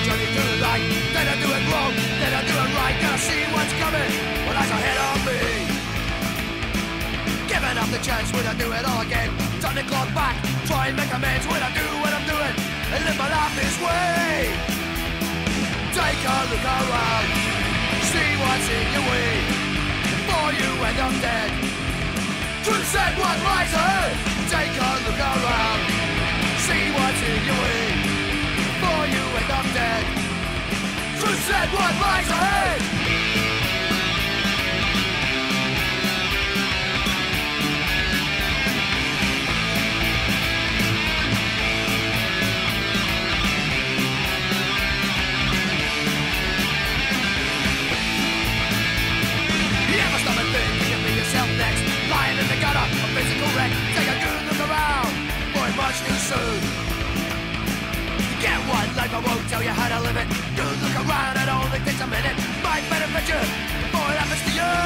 a journey through the light. Did I do it wrong? Did I do it right? Gotta see what's coming. Well, that's ahead of me. Giving up the chance, would I do it all again? Turn the clock back, try and make amends. Would I do what I'm doing and live my life this way? Take a look around, see what's in your way before you end up dead. Truth said, what lies ahead? Take a look around, see what's in your way before you end up dead. Truth said, what lies ahead? Take a good look around, boy, much too soon. You get one life, I won't tell you how to live it. Good look around, it only takes a minute. Might benefit you before it happens to you.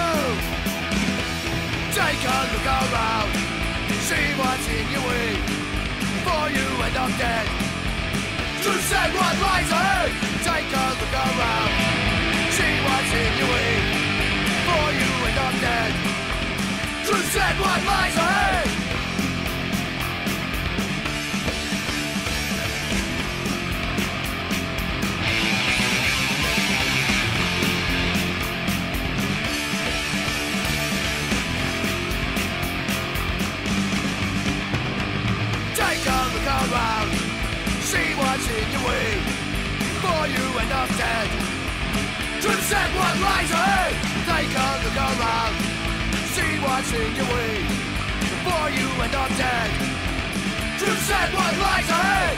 Take a look around, see what's in your way before you end up dead. Truth said, what lies ahead? Take a look around, see what's in your way before you end up dead. Truth said, what lies ahead? Take a look around, see what's in your way before you end up dead. Truth said, what lies ahead? Take a look around, see what's in your way before you end up dead. Truth said, what lies ahead?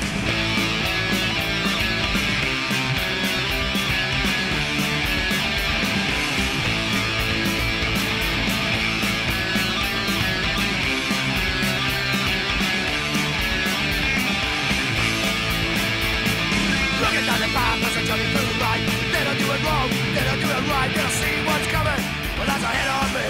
Looking down the path as I journey through the light. Did I do it wrong? Did I do it right? Did I see what's coming? Well, that's ahead of me.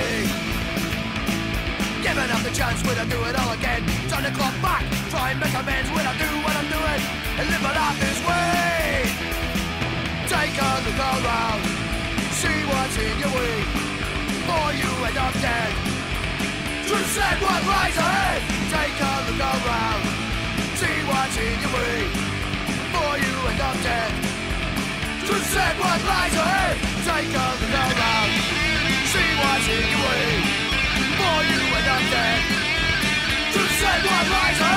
Giving up the chance, would I do it all again? Turn the clock back, try and make amends. Would I do what I'm doing and live my life this way? Take a look around, see what's in your way before you end up dead. Truth said, what lies ahead? Take a look around, see what's in your way before you end up dead. Truth said, what lies ahead? Take a look around, see what's in your way before you end up dead. Truth said, what lies ahead?